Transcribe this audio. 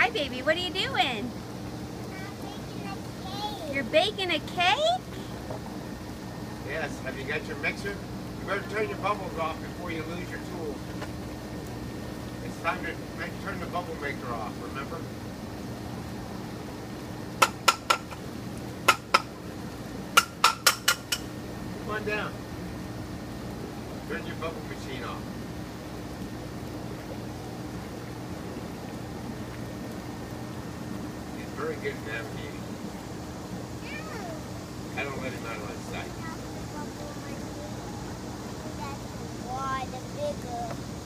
Hi, baby. What are you doing? I'm You're baking a cake? Yes. Have you got your mixer? You better turn your bubbles off before you lose your tools. It's time to turn the bubble maker off, remember? Come on down. Turn your bubble machine off. He's very good at navigating. I don't let him out of my sight. Why the bigger?